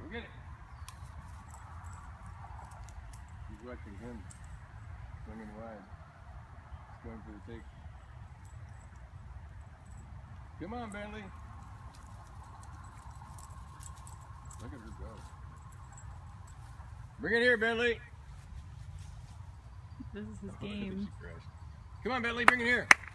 Go get it. He's watching him swinging wide. He's going for the take. Come on, Bentley. Look at her go. Bring it here, Bentley. This is his game. Come on, Bentley, bring it here.